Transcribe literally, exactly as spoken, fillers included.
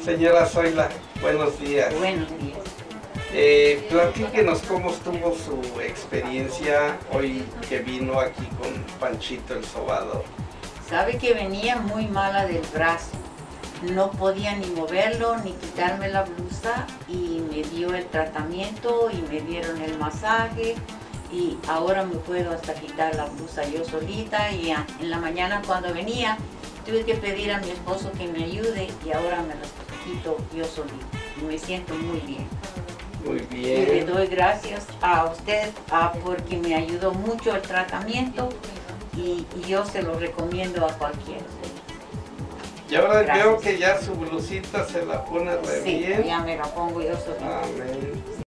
Señora Zoila, buenos días. Buenos días. Eh, platíquenos cómo estuvo su experiencia hoy que vino aquí con Panchito el Sobador. Sabe que venía muy mala del brazo. No podía ni moverlo ni quitarme la blusa y me dio el tratamiento y me dieron el masaje y ahora me puedo hasta quitar la blusa yo solita y en la mañana cuando venía tuve que pedir a mi esposo que me ayude y ahora me las quito yo solita y me siento muy bien. Muy Y le bien. doy gracias a usted a, porque me ayudó mucho el tratamiento y, y yo se lo recomiendo a cualquiera. Y ahora Gracias. veo que ya su blusita se la pone re Sí, bien. ya me la pongo yo solita. Amén.